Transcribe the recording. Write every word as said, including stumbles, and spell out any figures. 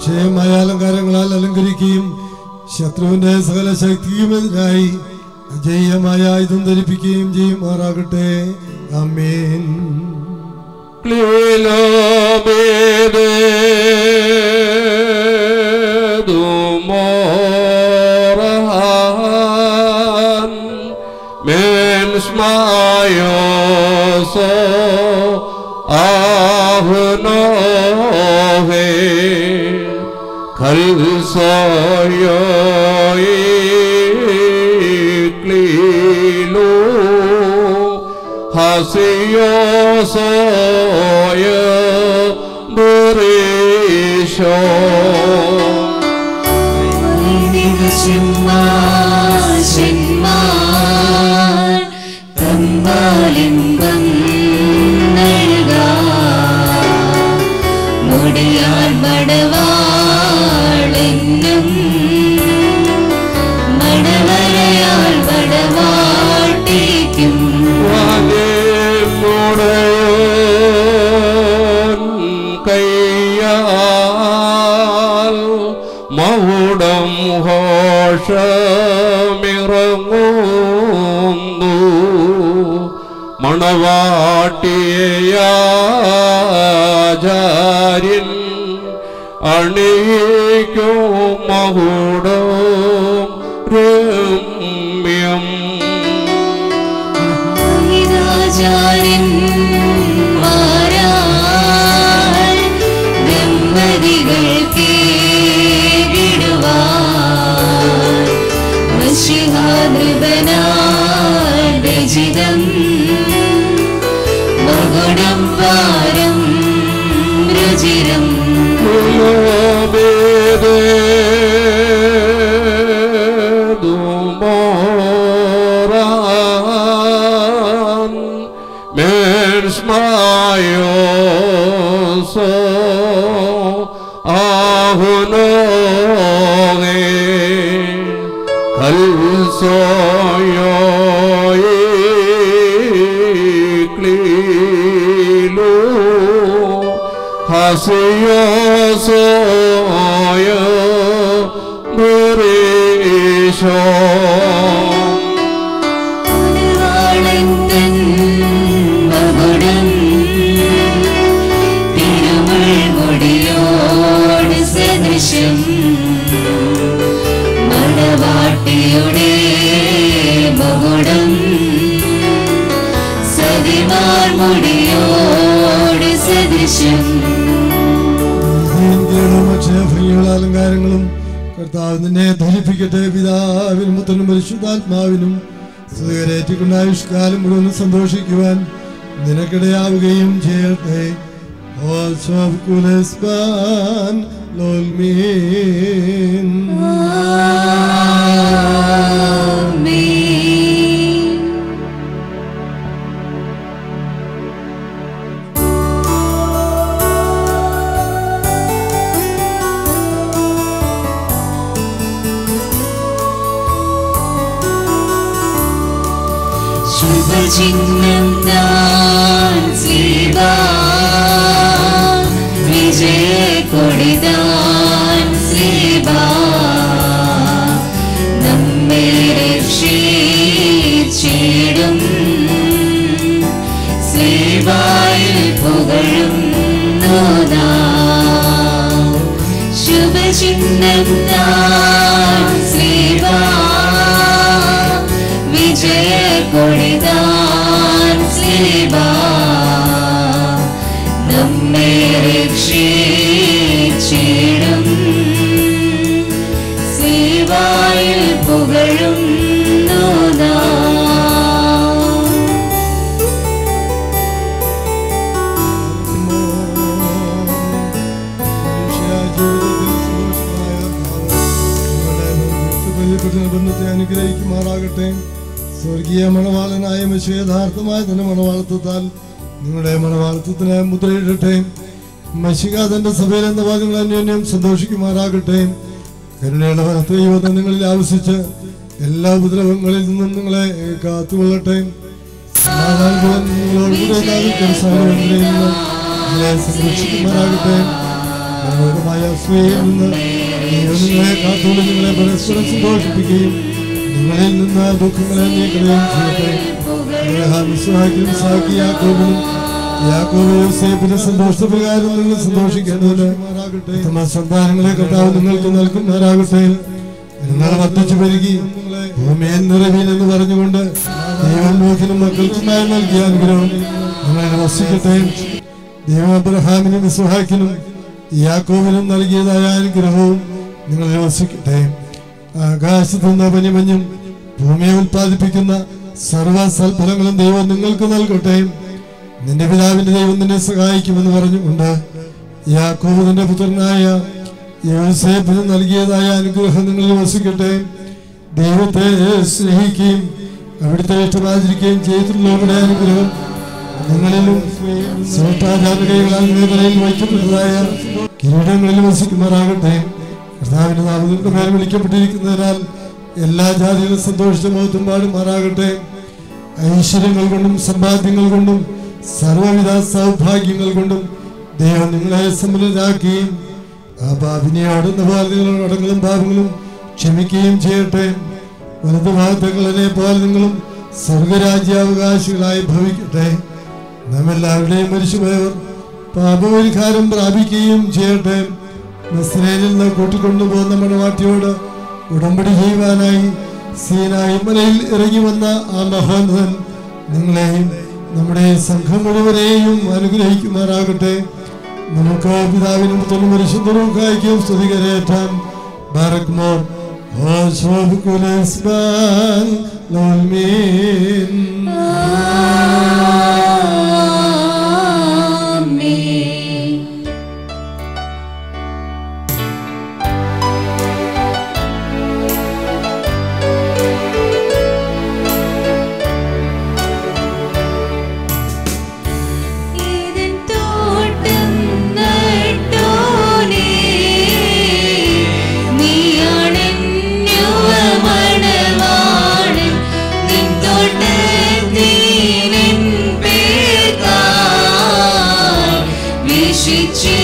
അക്ഷയമായ അലങ്കാരങ്ങളാൽ അലങ്കരിക്കുകയും ശത്രുവിന്റെ സകല ശക്തിയുമെതിരായി അജയ്യമായ ആയുധം ധരിപ്പിക്കുകയും ചെയ്യുമാറാകട്ടെ. ആമേൻ. Hasio soya berisho Shimma shimma Tambalimbam nalga Mudiyar badavalinnum Madavarayal badavatikkum കയ്യാൽ മൗഢം ഘോഷമിറങ്ങുന്നു മണവാട്ടിയാചാര്യൻ അണിയിക്കും മകുടം രമ്യം ആചാര്യന്മാരാൽ ദമ്പതികൾക്ക് വിടുവാൻ മഷിഹാനൃപനാൽ രചിതം മകുടം പാരം രുചിരം Mayo so ahunoge kal so yo iklilu hasiyo so yo berisho മണവാട്ടിയുടെ മകുടം സതിമാർ മുടിയോട് സദൃശം അലങ്കാരങ്ങളും കർത്താവ് നിന്നെ ധരിപ്പിക്കട്ടെ. പിതാവിനും പുത്രനും പരിശുദ്ധാത്മാവിനും സ്വീകരേറ്റിക്കൊണ്ട് ആയുഷ്കാലം മുഴുവൻ സന്തോഷിക്കുവാൻ നിനക്കിടയാവുകയും ചെയ്യട്ടെ. Lolmin. Amen. Shubha-chinnam dan Siva വിജയക്കൊടിതാൻ Seeba നമ്മെ രക്ഷിച്ചിടും സീബായിൽ പുകഴുന്നു നാം ശുഭചിഹ്നം താൻ സീബ വിജയക്കൊടിതാൻ സീബ നമ്മെ രക്ഷിച്ചിടും സീവായിൽ പുകഴുന്നു നാം ബന്ധത്തെ അനുഗ്രഹിക്കുമാറാകട്ടെ. സ്വർഗീയ മണവാളനായ മെശിഹ യഥാർത്ഥമായ തന്നെ മണവാളത്വത്താൽ നിങ്ങളുടെ മണവാളത്വത്തിന് മുദ്രയിടട്ടെ. മശിക തന്റെ സഭയിൽ എന്ന ഭാഗങ്ങൾ അന്യോന്യം സന്തോഷിക്കുമാറാകട്ടെ. കരുണയുടെ വനത്തെ നിങ്ങളിൽ ആവശ്യിച്ച് എല്ലാ ഉപദ്രവങ്ങളിൽ നിന്നും നിങ്ങളെ കാത്തുകൊള്ളട്ടെ. നിങ്ങളോടുകൂടെ സംരക്ഷിക്കുമാറാകട്ടെ. ലോകമായ അസൂയയിൽ നിന്ന് ദൈവം നിങ്ങളെ കാത്തോട് നിങ്ങളെ പരസ്പരം സന്തോഷിപ്പിക്കുകയും നിങ്ങളിൽ നിന്ന് ദുഃഖങ്ങളെ നീക്കുകയും ചെയ്യട്ടെ. യാക്കോബിനും യാക്കോബ് യോസേഫിന്റെ സന്തോഷപ്രകാരം നിങ്ങൾ സന്തോഷിക്കേണ്ടതിന് ഉത്തമ സന്താനങ്ങളെ കർത്താവ് നിങ്ങൾക്ക് നൽകുന്നവരാകട്ടെ. നിങ്ങൾ വർദ്ധിച്ചു പെരുകി ഭൂമിയെ നിറവീൻ എന്ന് പറഞ്ഞുകൊണ്ട് ദൈവം നോക്കിനും മക്കൾക്കുമായി നൽകിയ അനുഗ്രഹം നിങ്ങളെ വസിക്കട്ടെ. ദൈവം അബ്രഹാമിനും ഇസ്ഹാക്കിനും യാക്കോബിനും നൽകിയതായ അനുഗ്രഹവും നിങ്ങളെ വസിക്കട്ടെ. ആകാശത്തു നിന്ന് പനിമഞ്ഞും ഭൂമിയെ ഉൽപ്പാദിപ്പിക്കുന്ന സർവ സൽഫലങ്ങളും ദൈവം നിങ്ങൾക്ക് നൽകട്ടെ. നിന്റെ പിതാവിന്റെ ദൈവം നിന്നെ സഹായിക്കുമെന്ന് പറഞ്ഞുകൊണ്ട് യാക്കോബ് തന്റെ പുത്രനായ യോസേഫിന് നൽകിയതായ അനുഗ്രഹം നിങ്ങളിൽ വസിക്കട്ടെ. ദൈവത്തെ സ്നേഹിക്കുകയും അവിടുത്തെ ഇഷ്ടമാചരിക്കുകയും ചെയ്തിട്ടുള്ളവരുടെ അനുഗ്രഹം നിങ്ങളിലും സോട്ടാചാരകൈകളാൽ നിലയിൽ വയ്ക്കപ്പെട്ടതായ കിരീടങ്ങളിലും വസിക്കുമാറാകട്ടെ. കർത്താവിന്റെ നാമങ്ങളുടെ മേൽ വിളിക്കപ്പെട്ടിരിക്കുന്നതിനാൽ എല്ലാ ജാതികളും സന്തോഷിച്ച മുഖത്തും പാടുമാറാകട്ടെ. ഐശ്വര്യങ്ങൾ കൊണ്ടും സമ്പാദ്യങ്ങൾ കൊണ്ടും സർവവിധ സൗഭാഗ്യങ്ങൾ കൊണ്ടും ദൈവം നിങ്ങളെ സമ്പന്നരാക്കുകയും ആ പാപിനെയാടുന്ന പോലെ അടങ്ങളും പാപങ്ങളും ക്ഷമിക്കുകയും ചെയ്യട്ടെ. വലതു ഭാഗത്തുകളെ പോലെ നിങ്ങളും സ്വർഗരാജ്യാവകാശികളായി ഭവിക്കട്ടെ. നാം എല്ലാവരുടെയും മരിച്ചുപോയവർ പാപപരിഹാരം പ്രാപിക്കുകയും ചെയ്യട്ടെ. നസ്രേനിൽ നിന്ന് കൂട്ടിക്കൊണ്ടുപോകുന്ന മണവാട്ടിയോട് ഉടമ്പടി ചെയ്യുവാനായി സീനായി മലയിൽ ഇറങ്ങി വന്ന ആ മഹോന്നതൻ നിങ്ങളെയും നമ്മുടെ സംഘം മുഴുവനെയും അനുഗ്രഹിക്കുമാറാകട്ടെ. നമുക്ക് പിതാവിനും പുത്രനും പരിശുദ്ധർക്കായിരിക്കും സ്തുതികരേറ്റാം. ബാരക് മോർ She